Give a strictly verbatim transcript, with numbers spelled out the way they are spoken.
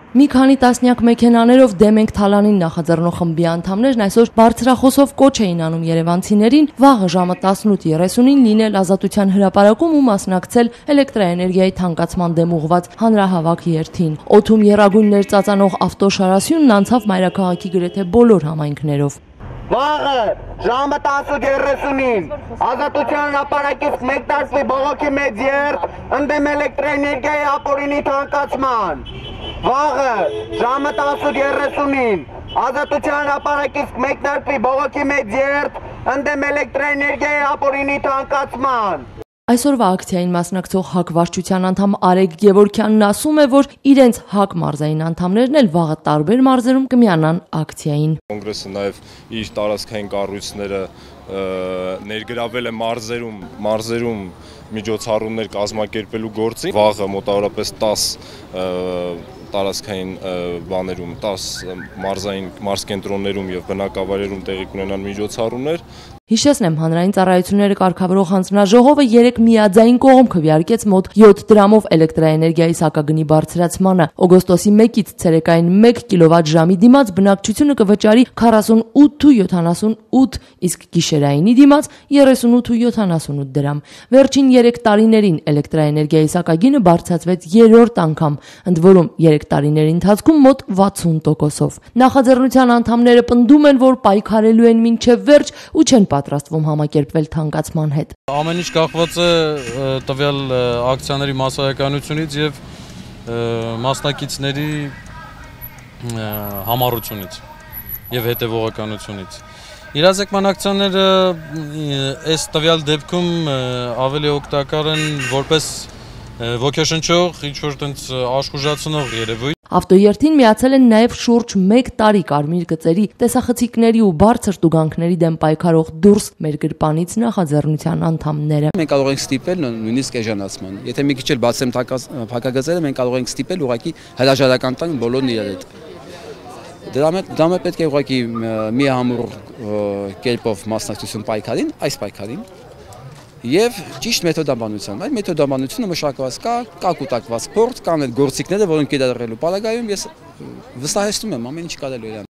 Մի քանի տասնյակ մեքենաներով դեմ ենք Թալանին նախաձեռնող խմբի անդամներն այսօր բարձրախոսով կոչ էին անում երևանցիներին վաղը ժամը տասնութ երեսունին լինել Ազատության հրապարակում ու մասնակցել էլեկտրաէներգիայի թանկացման դեմ ուղղված հանրահավաք երթին։ Օդում եռագույններ ծածանող ավտոշարասյունն անցավ մայրաքաղաքի գրեթե բոլոր համայնքներով։ Վաղը ժամը տասնութ երեսունին Ազատության հրապարակից մեկ դասվի բողոքի մեծ երթ ընդդեմ էլեկտրաէներգիայի ապօրինի թանկացման։ Վաղը ժամը տասնութ երեսունին Ազատության հրապարակից մեկ դասվի բողոքի մեծ երթ ընդդեմ էլեկտրաէներգիայի ապօրինի թանկացման։ Այսօրվա ակցիային մասնակցող ՀԱԿ վարչության անդամ Արեգ Գևորգյանն ասում է, որ իրենց ՀԱԿ մարզային անդամներն էլ վաղը տարբեր մարզերում կմիանան ակցիային։ Կոնգրեսը նաև իր տարածքային կառույցները ներգրավել է մարզերում, մարզերում միջոցառումներ կազմակերպելու գործին։ Վաղը մոտավորապես տաս տարածքային բաներում, տաս մարզային մարզկենտրոններում եւ բնակավայրերում տեղի կունենան միջոցառումներ։ Հիշեցնեմ, հանրային ծառայությունները կարգավորող հանձնաժողովը երեք միաձայն կողմ քվեարկեց մոտ յոթ դրամով էլեկտրաէներգիայի սակագնի բարձրացմանը։ Օգոստոսի մեկից ցերեկային մեկ կիլովատ ժամի դիմաց բնակչությունը կվճարի քառասունութ ու յոթանասունութ, իսկ գիշերայինի դիմաց երեսունութ ու յոթանասունութ դրամ։ Վերջին երեք տարիներին էլեկտրաէներգիայի սակագինը բարձրացվեց երրորդ անգամ, ընդ որում երեք տարիների ընթացքում մոտ վաթսուն տոկոսով։ Նախաձեռնության անդամները պնդում են, որ պայքարելու են մինչև վերջ ու չեն պատրաստվում համակերպվել թանկացման հետ։ Ամեն ինչ կախված է տվյալ ակցիաների մասսայականությունից եւ մասնակիցների համառությունից եւ հետեւողականությունից։ Իրազեկման ակցիաները այս տվյալ դեպքում ավելի օգտակար են որպես ոգեշնչող, ինչ-որ տենց աշխուժացնող երևույթ։ Ավտոերթին միացել են նաև շուրջ մեկ տարի կարմիր գծերի, տեսախցիկների ու բարձր տուգանքների դեմ պայքարող դուրս մեր գրպանից նախաձեռնության անդամները։ Մենք կարող ենք ստիպել նույնիսկ էժանացման։ Եթե մի քիչ էլ բացեմ փակագծերը, մենք կարող ենք ստիպել ուղղակի հրաժարական տան բոլորն իրար հետ։ Դրա մեջ պետք է ուղղակի միահամուռ կերպով մասնակցություն պայքարին, այս պայքարին։ Եվ ճիշտ մեթոդաբանության, այդ մեթոդաբանությունը մշակված կա, կա կուտակված փորձ, կան այդ գործիքները, որոնք կիրառելու պարագայում ես վստահեցնում եմ ամեն ինչ կարելի է։